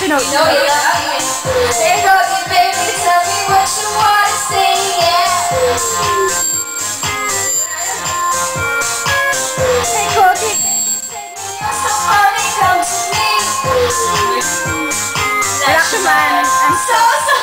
You know, Hey, Cookie, baby, tell me what you wanna say, yeah. Hey, Cookie, take me out some money, come to me. relax man. I'm so